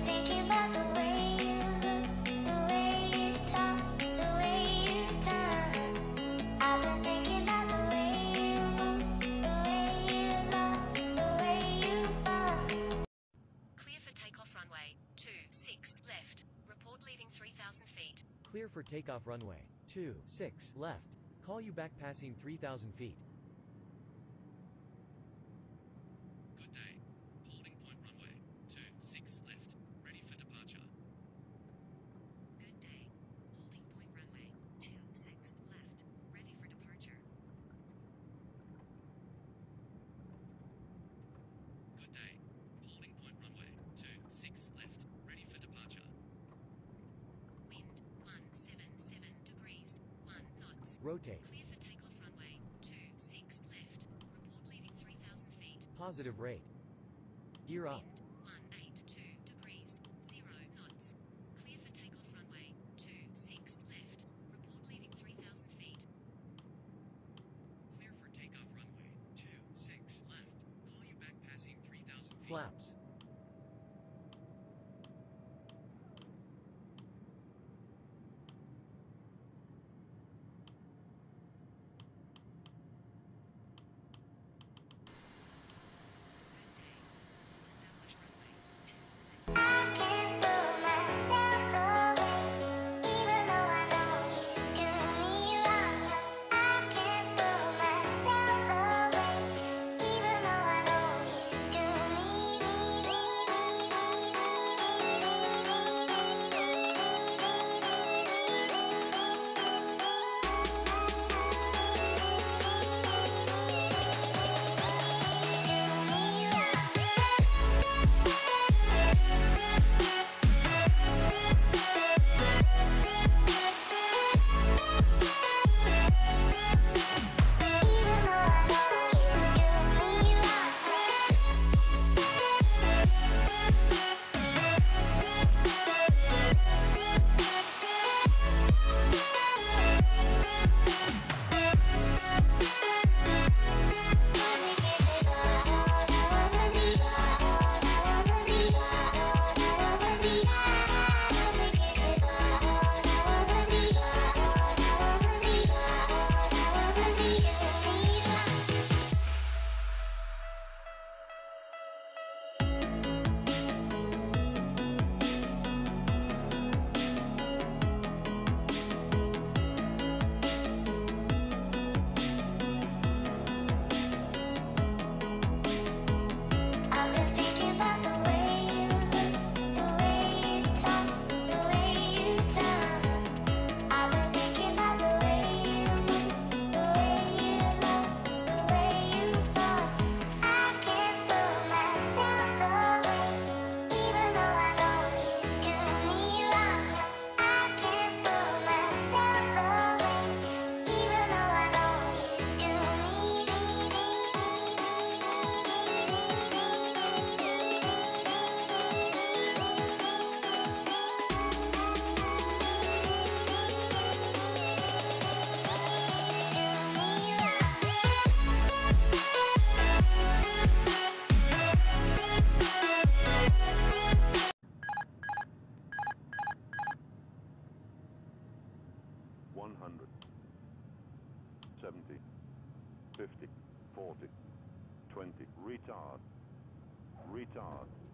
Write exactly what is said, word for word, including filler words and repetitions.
thinking about the way you look, the way you talk, the way you turn. I've been thinking about the way you move, the way you love, the way you burn. Clear for takeoff runway two six left. Report leaving three thousand feet. Clear for takeoff runway two six left. Call you back passing three thousand feet. Good day. Holding point runway two six left. Ready for departure. Good day. Holding point runway two six left. Ready for departure. Good day. Holding point runway two six left. Ready for departure. Wind one seven seven degrees, one knots. Rotate. Clear for takeoff runway two six left. Report leaving three thousand feet. Positive rate. Gear up. Wind one eight two degrees, zero knots. Clear for takeoff runway two six left. Report leaving three thousand feet. Clear for takeoff runway two six left. Call you back passing three thousand feet. Flaps. Establish runway two six. I can't pull myself away, even though I know you do me wrong. I can't pull myself away, even though I know you do me, me, me, I've been thinking about the way you look, the way you talk, the way you turn. I've been thinking about the way you move, the way you love, the way you burn. I can't pull myself away, even though I know you do me wrong. I can't pull myself away, even though I know you do me, me, one hundred, seventy, fifty, forty, twenty, retard, retard.